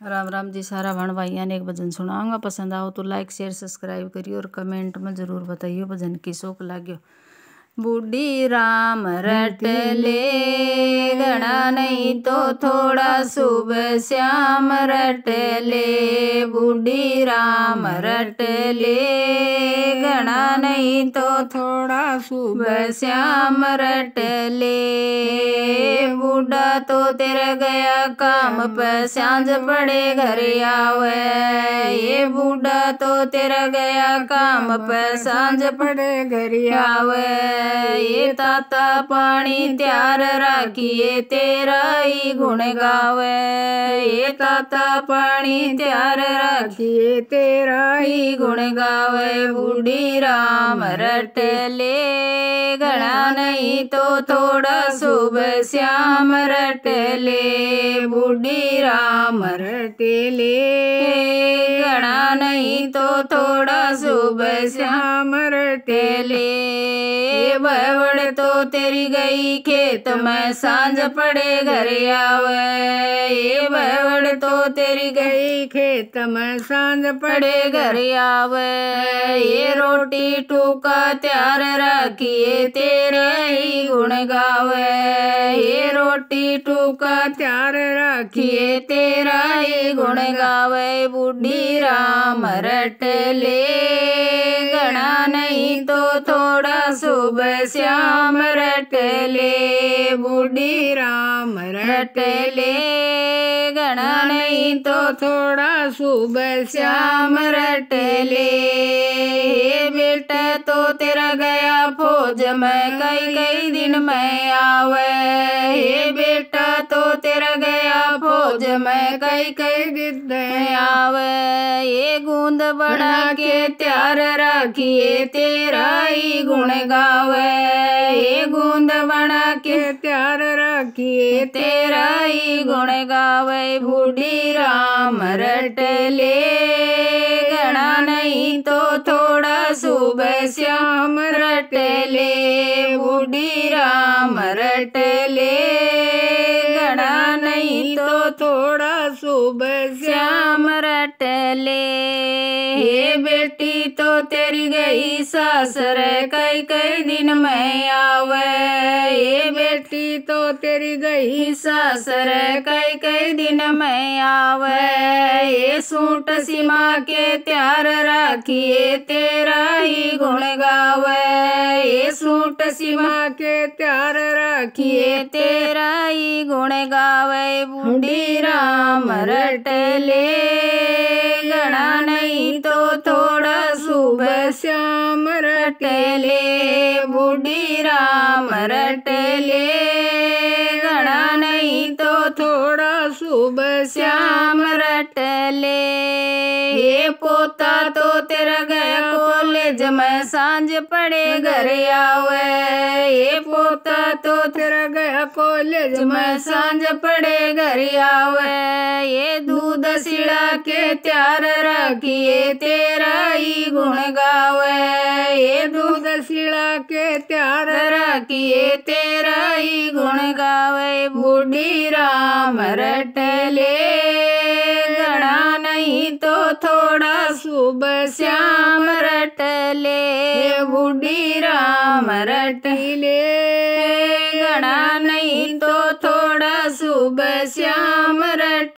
राम राम जी। सारा भाण भाइयों ने एक भजन सुनाऊंगा। पसंद आओ तो लाइक शेयर सब्सक्राइब करियो और कमेंट में जरूर बताइयो भजन किसो को लाग्यो। बूढ़ी राम रट ले घना नहीं तो थोड़ा सुबह श्याम रट ले। बूढ़ी राम रट ले घना नहीं तो थोड़ा सुबह श्याम रट ले। बूढ़ा तो तेरा गया काम पे सांझ पड़े घर आवे। ये बूढ़ा तो तेरा गया काम पे सांझ पड़े घर आवे। ये ताता पानी त्यार राखिए तेरा ही गुण गावे। ये ताता पानी त्यार राखिए तेरा ही गुण गावे। बूढ़ी राम रट ले घना नहीं तो थोड़ा सुबह श्याम रट ले। बूढ़ी राम रट ले घना नहीं तो थोड़ा सुबह श्याम रट ले। बवड़ तो तेरी गई खेत में सांझ पड़े घर आवे। ये बवड़ तो तेरी गई खेत में सांझ पड़े घर आवे। ये रोटी टूका त्यार रखिए तेरा ही गुण गावे। ये रोटी टूका त्यार रखिए तेरा ही गुण गावे। बूढ़ी राम रट ले घना नहीं तो थोड़ा सुबह श्याम रट ले। बूढ़ी राम रट ले घना नहीं तो थोड़ा सुबह श्याम रट ले। बेटा तो तेरा गया फौज में कई कई दिन में आवे। ये बेटा तो तेरा गया फौज में कई कई दिन में आवे। ये गूंद बना के त्यार रखिए तेरा ही गुण गावे। ये गूंद बना के त्यार रखिए तेरा ही गुण गावे। बूढ़ी राम रट ले घना नहीं तो थोड़ा सुबह श्याम रट ले। बूढ़ी राम रट ले घना नहीं तो थोड़ा सुबह श्याम रट ले। ये बेटी तो तेरी गई सासर कई कई दिन में आवे। ये बेटी तो तेरी गई सासर कई कई दिन में आवे। ये सूट सीमा के त्यार राखिए तेरा ही गुण गावे। ये सूट सीमा के त्यार राखिए तेरा ही गुण गावे। बूढ़ी राम रट ले घना नहीं तो थोड़ा सुबह श्याम रट ले। बूढ़ी राम रट ले घना नहीं तो थोड़ा सुबह श्याम रट ले। ये पोता तो तेरा गया कॉलेज में सांझ पड़े घर आवे। ये पोता तो तेरा गया कॉलेज में सांझ पड़े घर आवे। ये दूध सिड़ा के त्यार रखिए तेरा ही गुण गावे। ये दूध सिड़ा के त्यार रखिए तेरा ही गुण गावे। बूढ़ी राम रट ले घना नहीं तो थोड़ा सुबह श्याम रट ले। बूढ़ी राम रट ले घना नहीं तो थोड़ा सुबह श्याम रट